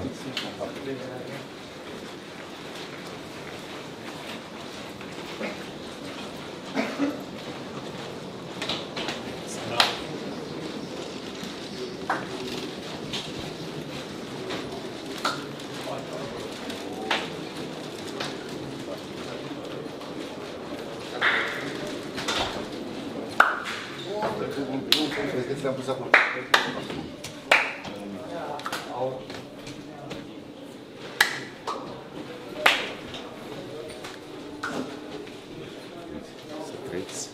Am pus acolo. Să treci.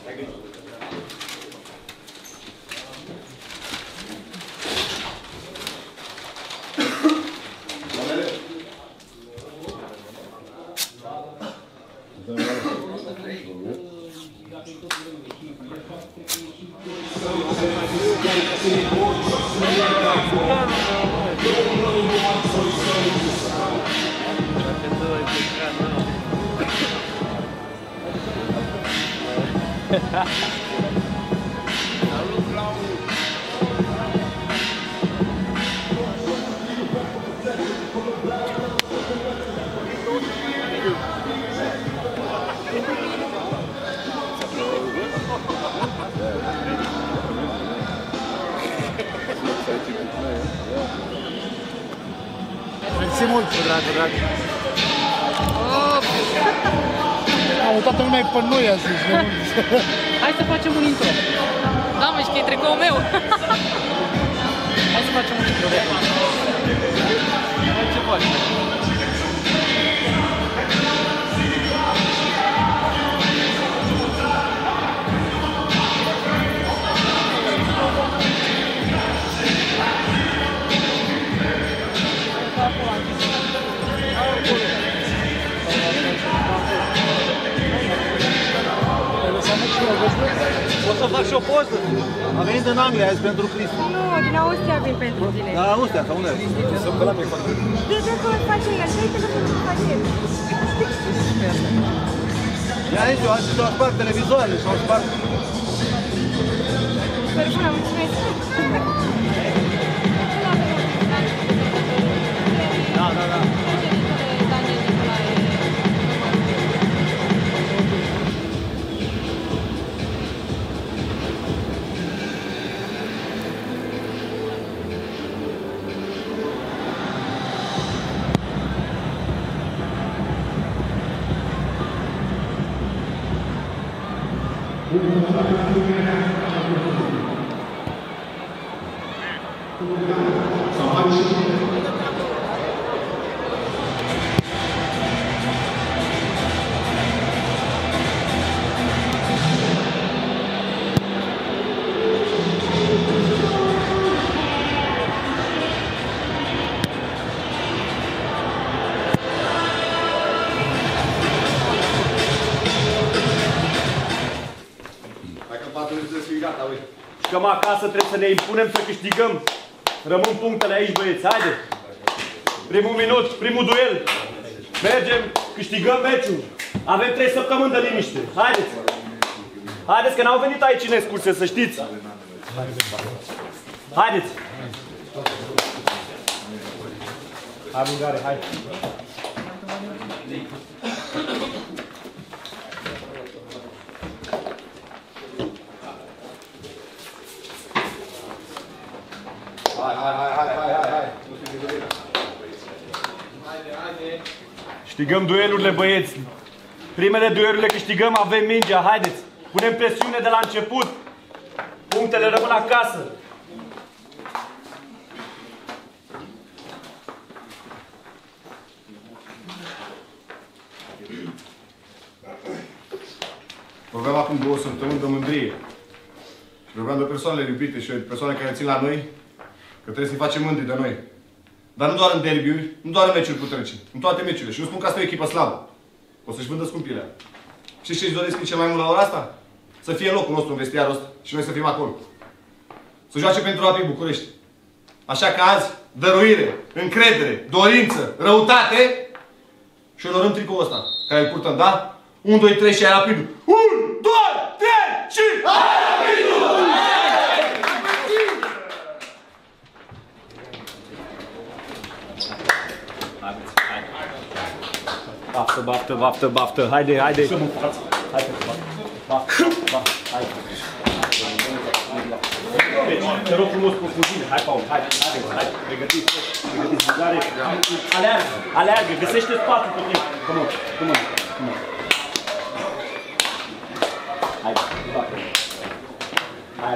Mersi mult, drag. Am toată lumea pe noi a zis. Hai să facem un intro. Da, mă, și că e tricoul meu. Hai să facem un intro. Ce faci? O să fac și o poză. Am venit din Anglia azi pentru Cristi. Nu, din Austria vin pentru tine. Da, Austria, sau unde? Să-mi pe la mie foarte. Deci că îl face el, dă-i telefonul îl face el. Ia aici, și-au spart televizoarele, și-au spart... Sper bună, mulțumesc. Da. Cam acasă trebuie să ne impunem să câștigăm. Rămân punctele aici, băieți. Haide! Primul minut, primul duel. Mergem, câștigăm meciul. Avem 3 săptămâni de liniște. Haideți! Haideți că n-au venit aici în excursie, să știți. Haideți! Hai, Bulgare, hai! Câștigăm duelurile, băieți. Primele dueluri le câștigăm, avem mingea. Haideți! Punem presiune de la început. Punctele rămân acasă. Vorbeam acum 2 săptămâni de mândrie. Și vorbeam de persoanele iubite și de persoane care țin la noi, că trebuie să-i facem mândri de noi. Dar nu doar în derbiuri, nu doar în meciuri puternice, în toate meciurile. Și nu spun că asta e o echipă slabă. O să-și vândă scumpirea. Și ce-și doresc cel mai mult la ora asta? Să fie în locul nostru în vestiarul ăsta și noi să fim acolo. Să joace pentru Rapid București. Așa că azi, dăruire, încredere, dorință, răutate și onorăm tricoul ăsta, care îl purtăm, da? 1, 2, 3 și ai Rapidul. 1, 2, 3 și ai Rapidul! Baftă, baftă, baftă, baftă. Haide, haide. Să mă față. Hai pe față. Baftă, baftă, hai. Deci, te rog frumos, profundine. Hai, Paul, hai, hai. Pregătiți, bugare. Aleargă, aleargă. Găsește spațiu pe tine. Come on, come on, come on. Hai, baftă. Hai,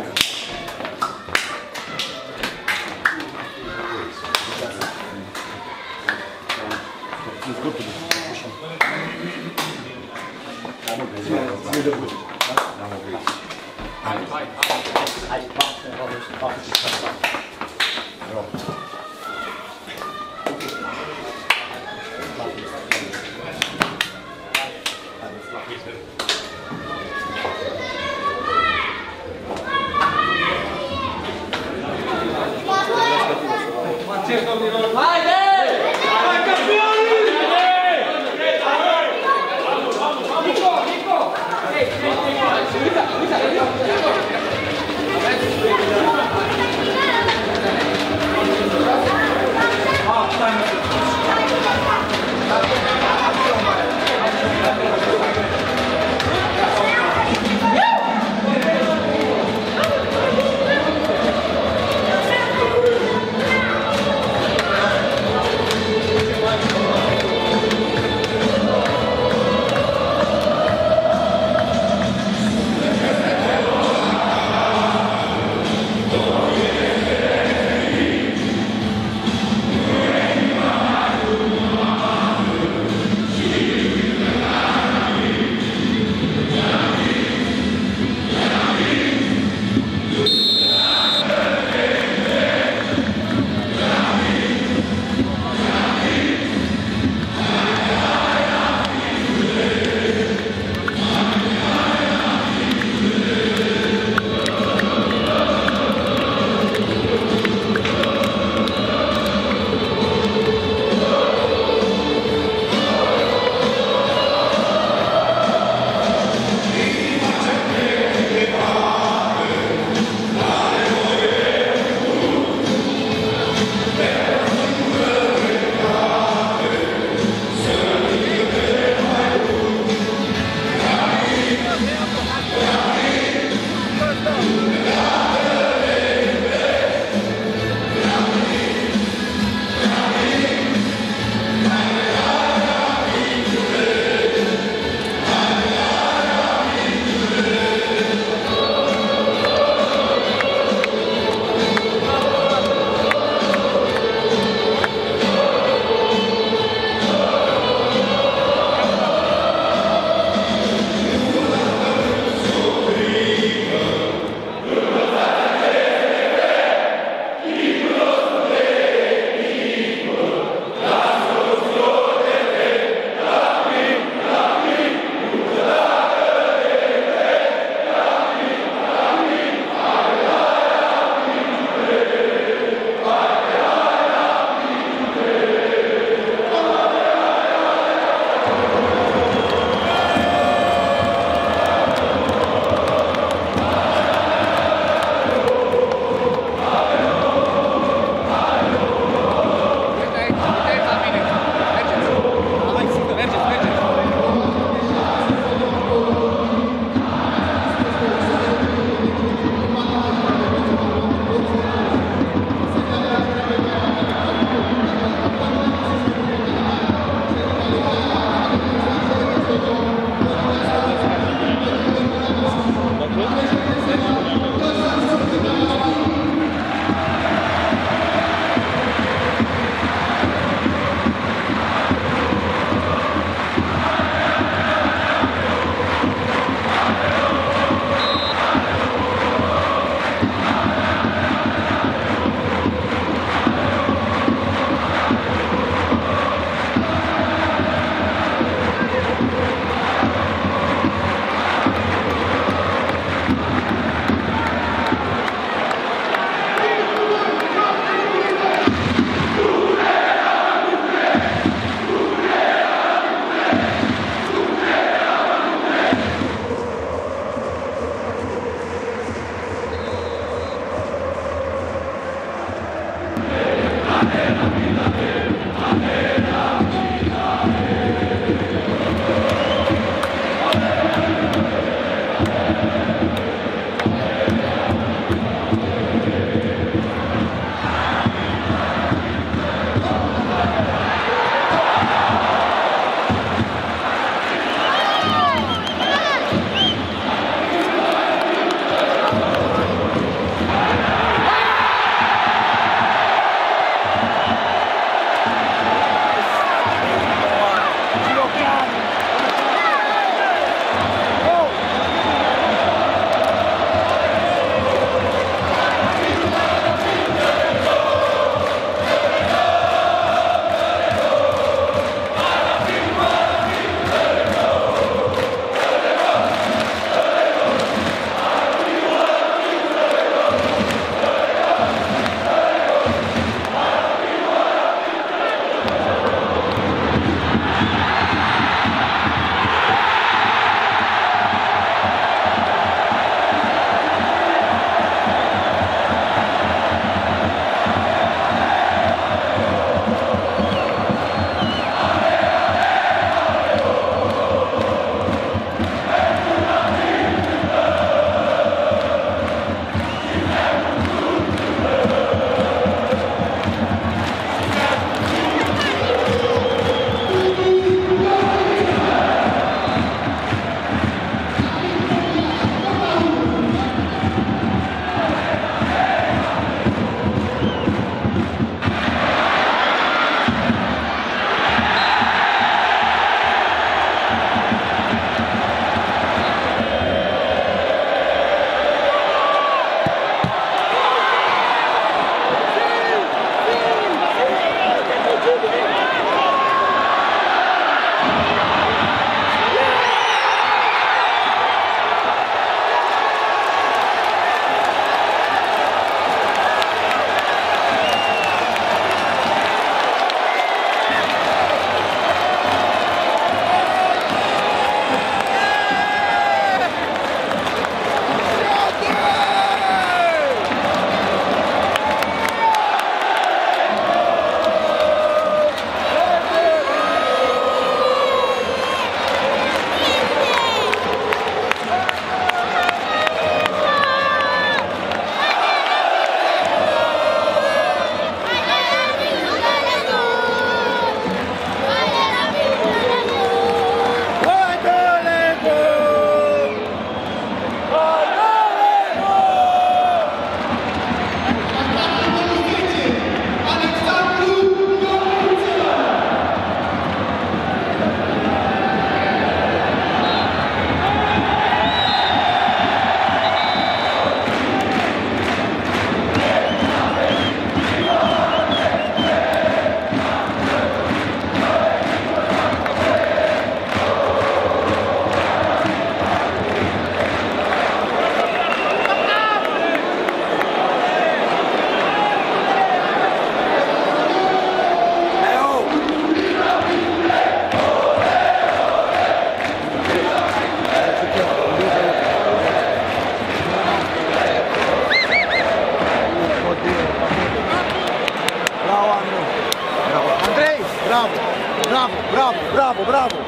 Bravo, bravo!